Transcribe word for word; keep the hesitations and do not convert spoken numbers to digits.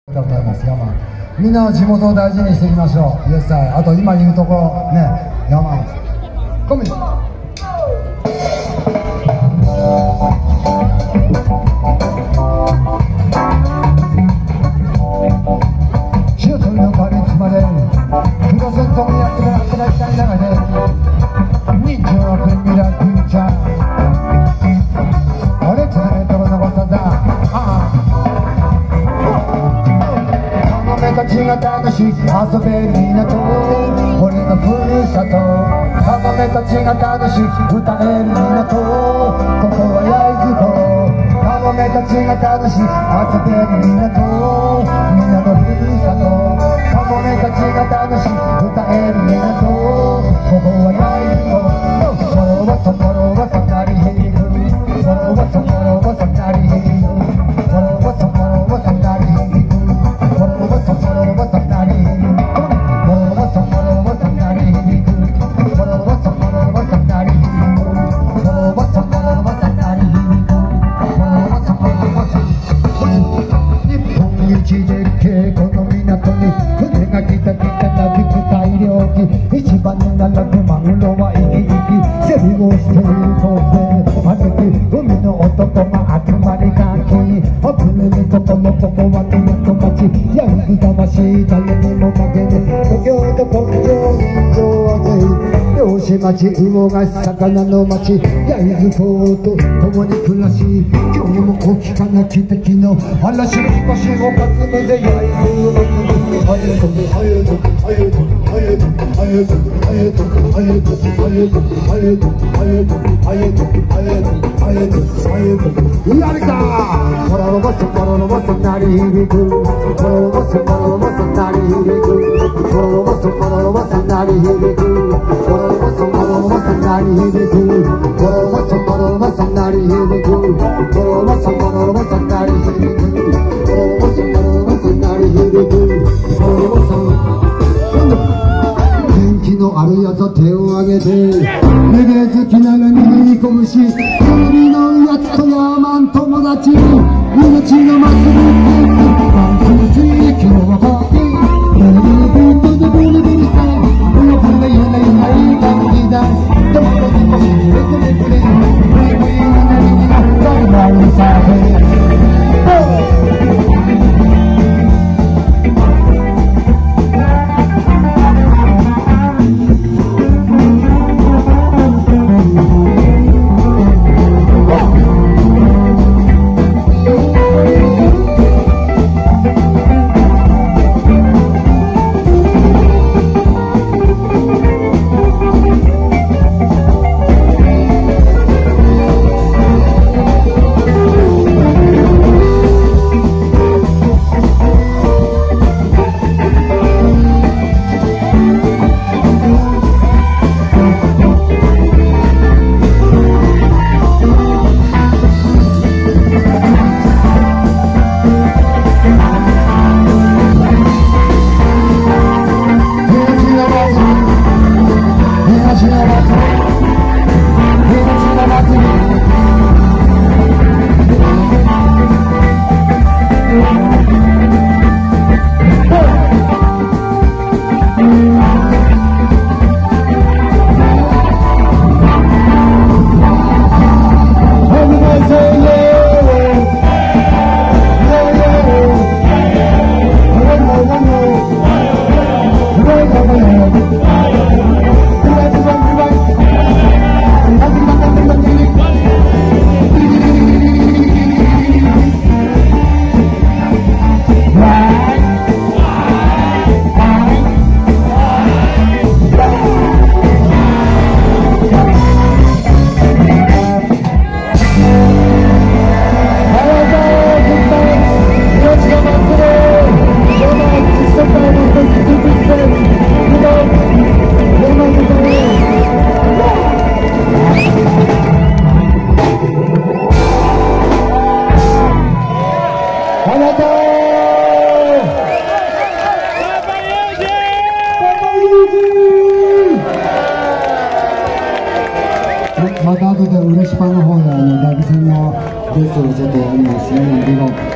歌います山みんなの地元を大事にしていきましょう。イエスアイ。あと今いるところね山コミ白鳥のパリツまでプロセントにやってから働きたい中で人情は便利なフューチャー俺つなげとこのことだああたちが楽しく遊べる港俺のふるさとカモメたちが楽しく歌える港ここは焼津港カモメたちが楽しく遊べる港みんなのふるさとカモメたちが楽しく歌える港ここは焼津港もろはともろはさなりへいるもろはともろはさなりへいるもろはともろはさなりへいる一番に並ぶマグロは生き生き競りをしていこうぜあの日海の男が集まりがきあふれるとこのここは港町焼津魂誰にも負けね東京と国境人情はぜ漁師町魚が魚の町焼津港と共に暮らし今日も大きかな奇跡の嵐の腰を担ぐぜ焼津祭りあゆとあゆとあゆとあゆとあゆとあゆとあゆとあゆとあゆとあゆとあゆとあゆとあゆとあゆとやるかコロロバソコロロバソ鳴り響くコロロバソコロロバソ鳴り響くコロロバソコロロバソ鳴り響くコロロバソコロロバソ鳴り響くコロロバソコロロバソ鳴り響くコロロバソコロロバソ鳴り響くコロロバソコロロバソ鳴り響くコロロバソ元気のあるやつは手を挙げてレゲエ好きなのに拳海のやつとヤーマン友達命の祭りワンツースリー今日はパーティーブルブルビートでブルブルスタイルブルブルユナユナいい感じだトマトにもしブレブレブレブレブレななになったりなるさまた後で嬉しパンの方であの大工さんのゲストをちょっとやりますね。